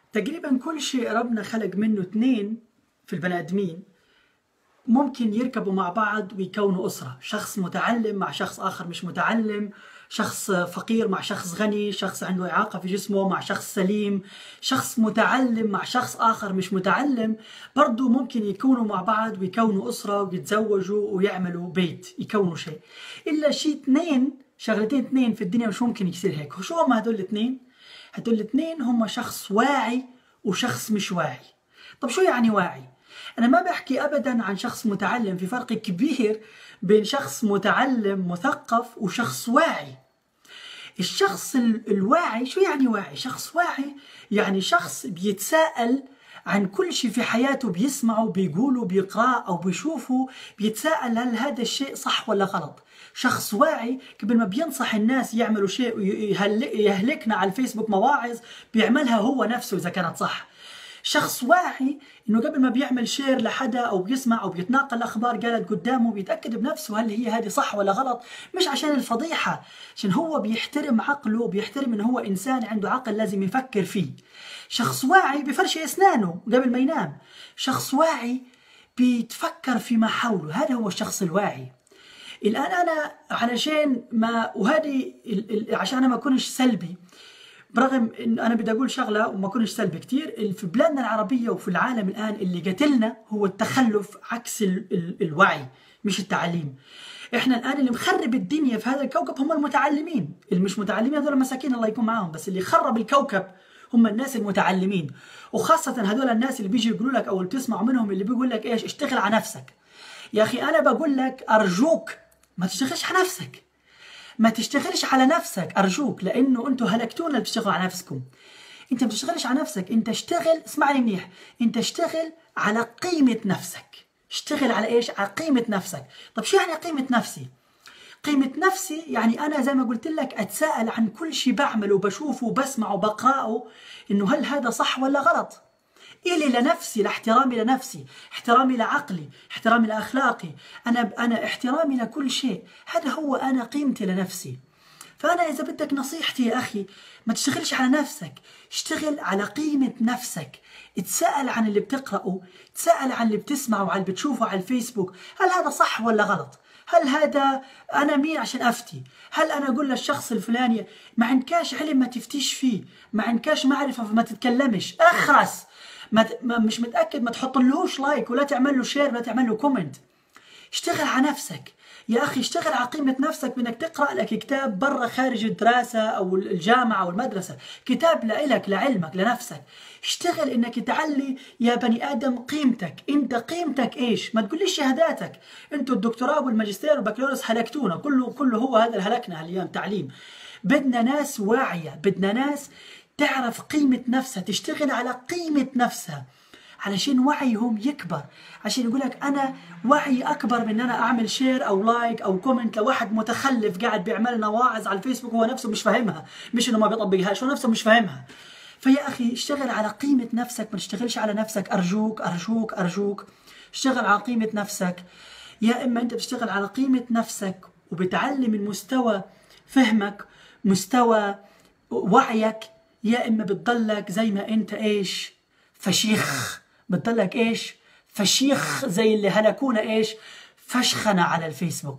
تقريبا كل شيء ربنا خلق منه اثنين في البني ادمين ممكن يركبوا مع بعض ويكونوا أسرة. شخص متعلم مع شخص آخر مش متعلم، شخص فقير مع شخص غني، شخص عنده إعاقة في جسمه مع شخص سليم، شخص متعلم مع شخص آخر مش متعلم، برضو ممكن يكونوا مع بعض ويكونوا أسرة ويتزوجوا ويعملوا بيت، يكونوا شيء. إلا شيء شغلتين اثنين في الدنيا مش ممكن يصير هيك. شو هم هدول الاثنين؟ هدول الاثنين هم شخص واعي وشخص مش واعي. طب شو يعني واعي؟ أنا ما بحكي أبدا عن شخص متعلم، في فرق كبير بين شخص متعلم مثقف وشخص واعي. الشخص الواعي شو يعني واعي؟ شخص واعي يعني شخص بيتساءل عن كل شيء في حياته، بيسمعه بيقوله بيقرأه أو بيشوفه، بيتساءل هل هذا الشيء صح ولا غلط. شخص واعي قبل ما بينصح الناس يعملوا شيء يهلكنا على الفيسبوك مواعظ بيعملها هو نفسه إذا كانت صح. شخص واعي انه قبل ما بيعمل شير لحدا او بيسمع او بيتناقل اخبار قالت قدامه بيتاكد بنفسه هل هي هذه صح ولا غلط، مش عشان الفضيحه، عشان هو بيحترم عقله، بيحترم انه هو انسان عنده عقل لازم يفكر فيه. شخص واعي بفرش اسنانه قبل ما ينام. شخص واعي بيتفكر فيما حوله، هذا هو الشخص الواعي. الان انا علشان ما وهذه عشان انا ما اكونش سلبي، برغم ان انا بدي اقول شغله وما اكونش سلبي كثير، في بلادنا العربيه وفي العالم الان اللي قتلنا هو التخلف عكس الوعي مش التعليم. احنا الان اللي مخرب الدنيا في هذا الكوكب هم المتعلمين، اللي مش متعلمين هذول مساكين الله يكون معاهم، بس اللي خرب الكوكب هم الناس المتعلمين، وخاصه هذول الناس اللي بيجي يقولوا لك او اللي بتسمعوا منهم اللي بيقول لك ايش اشتغل على نفسك. يا اخي انا بقول لك ارجوك ما تشتغلش على نفسك، ما تشتغلش على نفسك ارجوك، لانه انتم هلكتونا اللي بتشتغلوا على نفسكم. انت ما تشتغلش على نفسك، انت اشتغل، اسمعني منيح، انت اشتغل على قيمة نفسك. اشتغل على ايش؟ على قيمة نفسك. طب شو يعني قيمة نفسي؟ قيمة نفسي يعني انا زي ما قلت لك اتساءل عن كل شيء بعمله وبشوفه وبسمعه وبقرأه انه هل هذا صح ولا غلط؟ إلي لنفسي، لاحترامي لنفسي، احترامي لعقلي، احترامي لأخلاقي، أنا احترامي لكل شيء، هذا هو أنا قيمتي لنفسي. فأنا إذا بدك نصيحتي يا أخي ما تشتغلش على نفسك، اشتغل على قيمة نفسك، اتساءل عن اللي بتقرأه، اتساءل عن اللي بتسمعه وعن اللي بتشوفه على الفيسبوك، هل هذا صح ولا غلط؟ هل هذا أنا مين عشان أفتي؟ هل أنا أقول للشخص الفلاني ما عندكاش علم ما تفتيش فيه، ما عندكاش معرفة فما تتكلمش، أخرس، مش متأكد ما تحطلهوش لايك ولا تعمل له شير ولا تعمل له كومنت. اشتغل على نفسك يا أخي، اشتغل على قيمة نفسك بأنك تقرأ لك كتاب برا خارج الدراسة أو الجامعة أو المدرسة، كتاب لإلك لعلمك لنفسك. اشتغل إنك تعلي يا بني آدم قيمتك، أنت قيمتك إيش؟ ما تقوليش شهاداتك، أنتوا الدكتوراه والماجستير والبكالوريوس هلكتونا، كله هو هذا اللي هلكنا اليوم تعليم. بدنا ناس واعية، بدنا ناس تعرف قيمة نفسها، تشتغل على قيمة نفسها علشان وعيهم يكبر، عشان يقول لك أنا وعي أكبر من أن أنا أعمل شير أو لايك أو كومنت لواحد متخلف قاعد بيعمل لنا واعظ على الفيسبوك هو نفسه مش فاهمها، مش إنه ما بيطبقهاش، هو نفسه مش فاهمها. فيا أخي اشتغل على قيمة نفسك، ما تشتغلش على نفسك، أرجوك أرجوك أرجوك اشتغل على قيمة نفسك. يا إما أنت بتشتغل على قيمة نفسك وبتعلي من مستوى فهمك، مستوى وعيك، يا إما بتضلك زي ما أنت إيش؟ فشيخ، بتضلك إيش؟ فشيخ زي اللي هلكونا إيش؟ فشخنا على الفيسبوك.